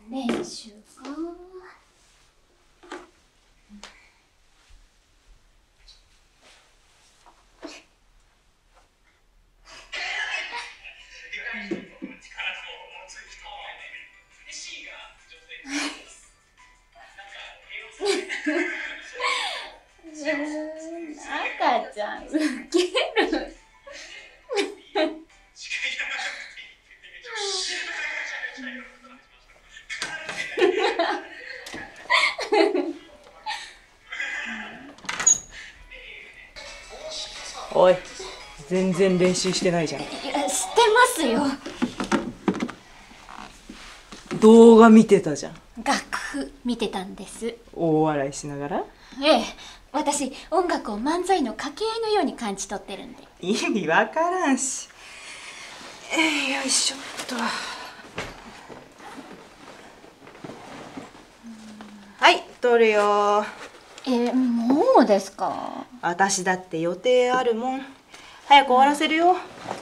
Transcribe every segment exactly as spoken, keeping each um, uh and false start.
練習か。赤ちゃんウケる。 おい、全然練習してないじゃん。 いや、してますよ。 動画見てたじゃん。 楽譜見てたんです。 大笑いしながら。 ええ、私音楽を漫才の掛け合いのように感じ取ってるんで。 意味わからんし。えー、よいしょっと。はい、撮るよ。 え、もうですか？ 私だって予定あるもん。早く終わらせるよ。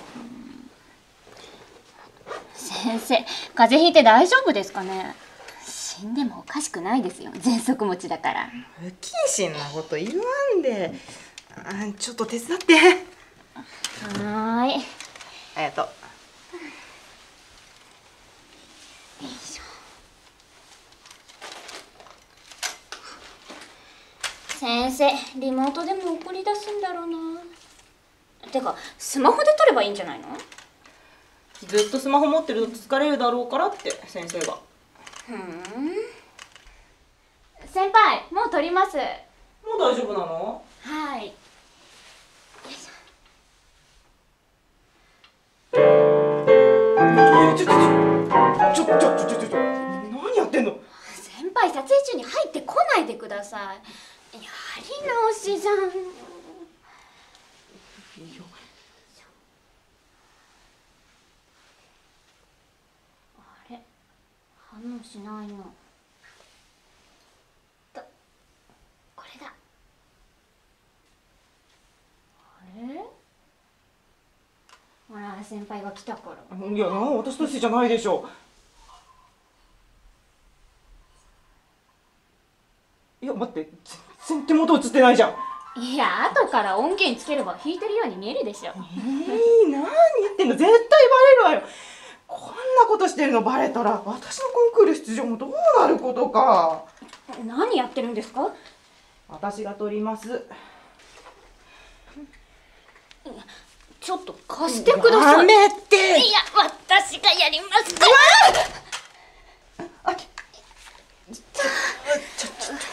先生、風邪ひいて大丈夫ですかね？死んでもおかしくないですよ。喘息持ちだから。 不謹慎なこと言わんで。あ、ちょっと手伝って。 はーい。 ありがとう。 よいしょ。先生、リモートでも送り出すんだろうな。てか、スマホで撮ればいいんじゃないの？ ずっとスマホ持ってると疲れるだろうからって先生が。 ふーん。先輩、もう撮ります。 もう大丈夫なの？ はい。よいしょ。ちょちょちょちょちょちょちょちょ何やってんの？ 先輩、撮影中に入ってこないでください。やり直しじゃん。あれ、反応しないの。と、これだ。あれ？ほら、先輩が来たから。 いや、私のせいじゃないでしょ。いや、待って、全然手元映ってないじゃん。 いや、後から音源つければ弾いてるように見えるでしょ。 えー、何言ってんの？絶対バレるわよ。こんなことしてるのバレたら私のコンクール出場もどうなることか。 何やってるんですか？ 私が撮ります。 ちょっと貸してください。 やめて。 いや、私がやりますから。 あ、ちょちょちょ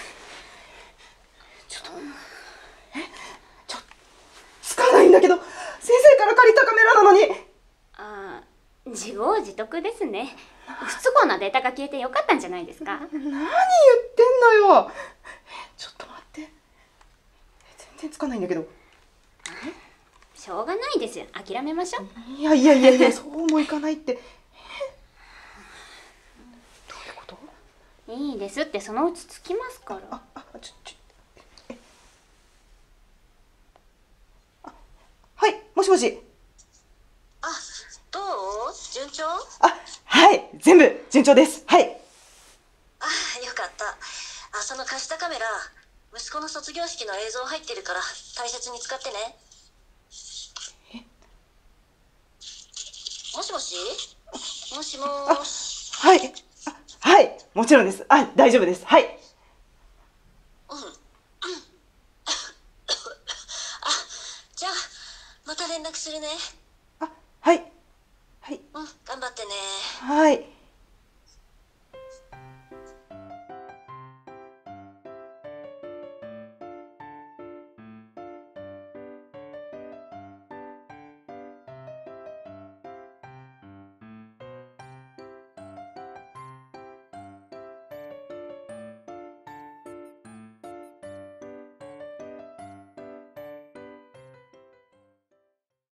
ちょっとえちょつかないんだけど、先生から借りたカメラなのに。 ああ、自業自得ですね。不都合なデータが消えてよかったんじゃないですか？ 何言ってんのよ。ちょっと待って、全然つかないんだけど。 しょうがないですよ。諦めましょう。 いやいやいやいや、そうもいかないって。どういうこと？ いいですって、そのうちつきますから。 あ、あ、ちょ、ちょ、え、あ、はい、もしもし。 あ、どう？順調？ あ、はい、全部順調です。はい。 あ、よかった。あ、その貸したカメラ、息子の卒業式の映像入ってるから大切に使ってね。もしもし？もしもーし。 はい。あ、はい。もちろんです。あ、大丈夫です。はい。 うん。あ、じゃあ、また連絡するね。 あ、はい。はい。 うん、頑張ってね。 はい。